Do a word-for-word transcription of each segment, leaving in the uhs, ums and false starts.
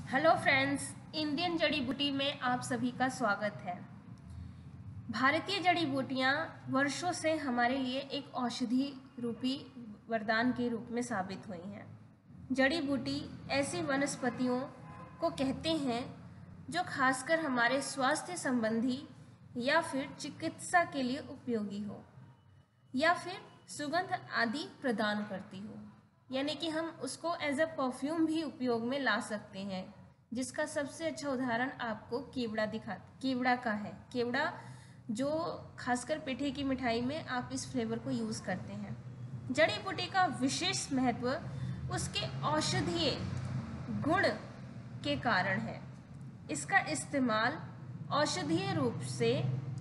Hello friends, Indian जड़ी बूटी में आप सभी का स्वागत है। भारतीय जड़ी बूटियाँ वर्षों से हमारे लिए एक औषधि रूपी वरदान के रूप में साबित हुई हैं। जड़ी बूटी ऐसी वनस्पतियों को कहते हैं जो खासकर हमारे स्वास्थ्य संबंधी या फिर चिकित्सा के लिए उपयोगी हो या फिर सुगंध आदि प्रदान करती हो, यानी कि हम उसको एज अ परफ्यूम भी उपयोग में ला सकते हैं, जिसका सबसे अच्छा उदाहरण आपको केवड़ा दिखा केवड़ा का है। केवड़ा जो खासकर पेठे की मिठाई में आप इस फ्लेवर को यूज़ करते हैं। जड़ी बूटी का विशेष महत्व उसके औषधीय गुण के कारण है। इसका इस्तेमाल औषधीय रूप से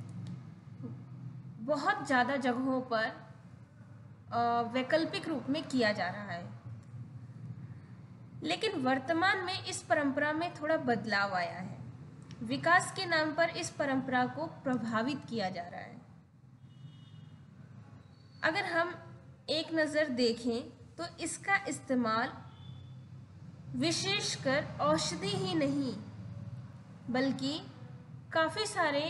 बहुत ज़्यादा जगहों पर वैकल्पिक रूप में किया जा रहा है, लेकिन वर्तमान में इस परंपरा में थोड़ा बदलाव आया है। विकास के नाम पर इस परंपरा को प्रभावित किया जा रहा है। अगर हम एक नज़र देखें तो इसका इस्तेमाल विशेषकर औषधि ही नहीं बल्कि काफ़ी सारे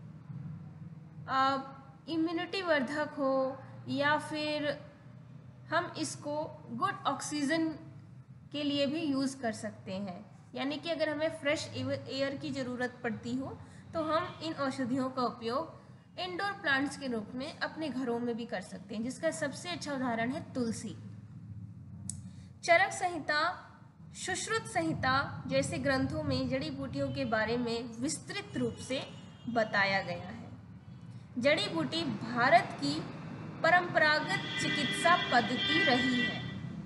इम्यूनिटी वर्धक हो या फिर हम इसको गुड ऑक्सीजन के लिए भी यूज़ कर सकते हैं। यानी कि अगर हमें फ्रेश एयर की ज़रूरत पड़ती हो तो हम इन औषधियों का उपयोग इंडोर प्लांट्स के रूप में अपने घरों में भी कर सकते हैं, जिसका सबसे अच्छा उदाहरण है तुलसी। चरक संहिता, सुश्रुत संहिता जैसे ग्रंथों में जड़ी बूटियों के बारे में विस्तृत रूप से बताया गया है। जड़ी बूटी भारत की परंपरागत चिकित्सा पद्धति रही है।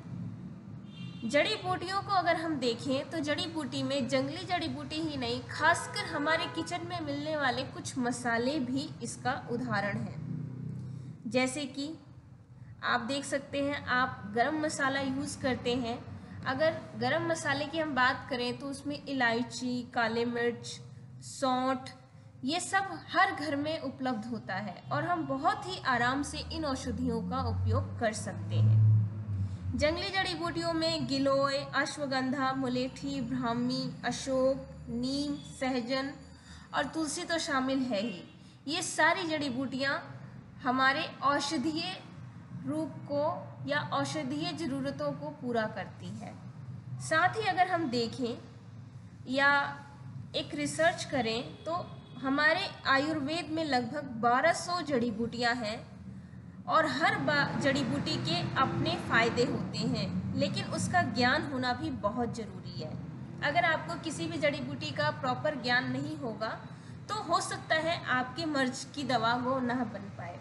जड़ी बूटियों को अगर हम देखें तो जड़ी बूटी में जंगली जड़ी बूटी ही नहीं, खासकर हमारे किचन में मिलने वाले कुछ मसाले भी इसका उदाहरण हैं। जैसे कि आप देख सकते हैं, आप गरम मसाला यूज़ करते हैं। अगर गरम मसाले की हम बात करें तो उसमें इलायची, काले मिर्च, सौंठ, ये सब हर घर में उपलब्ध होता है और हम बहुत ही आराम से इन औषधियों का उपयोग कर सकते हैं। जंगली जड़ी बूटियों में गिलोय, अश्वगंधा, मुलेठी, ब्राह्मी, अशोक, नीम, सहजन और तुलसी तो शामिल है ही। ये सारी जड़ी बूटियाँ हमारे औषधीय रूप को या औषधीय ज़रूरतों को पूरा करती है। साथ ही अगर हम देखें या एक रिसर्च करें तो हमारे आयुर्वेद में लगभग बारह सौ जड़ी बूटियाँ हैं और हर जड़ी बूटी के अपने फ़ायदे होते हैं, लेकिन उसका ज्ञान होना भी बहुत ज़रूरी है। अगर आपको किसी भी जड़ी बूटी का प्रॉपर ज्ञान नहीं होगा तो हो सकता है आपके मर्ज की दवा वो ना बन पाए।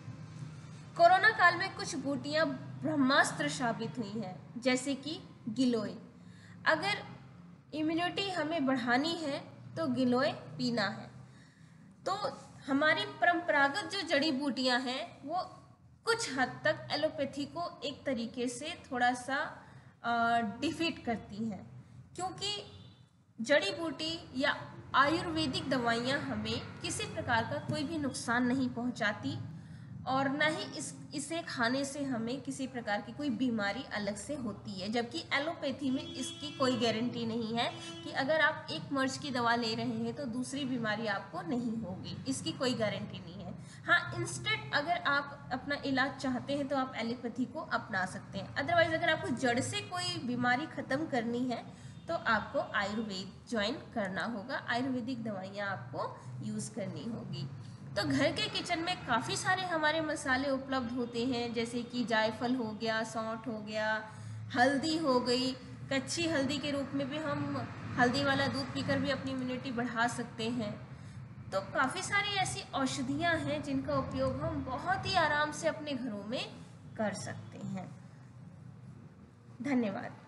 कोरोना काल में कुछ बूटियाँ ब्रह्मास्त्र साबित हुई हैं, जैसे कि गिलोय। अगर इम्यूनिटी हमें बढ़ानी है तो गिलोय पीना है। तो हमारी परंपरागत जो जड़ी बूटियां हैं वो कुछ हद तक एलोपैथी को एक तरीके से थोड़ा सा डिफीट करती हैं, क्योंकि जड़ी बूटी या आयुर्वेदिक दवाइयां हमें किसी प्रकार का कोई भी नुकसान नहीं पहुंचाती और ना ही इस इसे खाने से हमें किसी प्रकार की कोई बीमारी अलग से होती है। जबकि एलोपैथी में इसकी कोई गारंटी नहीं है कि अगर आप एक मर्ज की दवा ले रहे हैं तो दूसरी बीमारी आपको नहीं होगी, इसकी कोई गारंटी नहीं है। हाँ, इंस्टेड अगर आप अपना इलाज चाहते हैं तो आप एलोपैथी को अपना सकते हैं। अदरवाइज अगर आपको जड़ से कोई बीमारी ख़त्म करनी है तो आपको आयुर्वेद ज्वाइन करना होगा, आयुर्वेदिक दवाइयाँ आपको यूज़ करनी होगी। तो घर के किचन में काफ़ी सारे हमारे मसाले उपलब्ध होते हैं, जैसे कि जायफल हो गया, सौंठ हो गया, हल्दी हो गई। कच्ची हल्दी के रूप में भी हम हल्दी वाला दूध पीकर भी अपनी इम्यूनिटी बढ़ा सकते हैं। तो काफ़ी सारी ऐसी औषधियाँ हैं जिनका उपयोग हम बहुत ही आराम से अपने घरों में कर सकते हैं। धन्यवाद।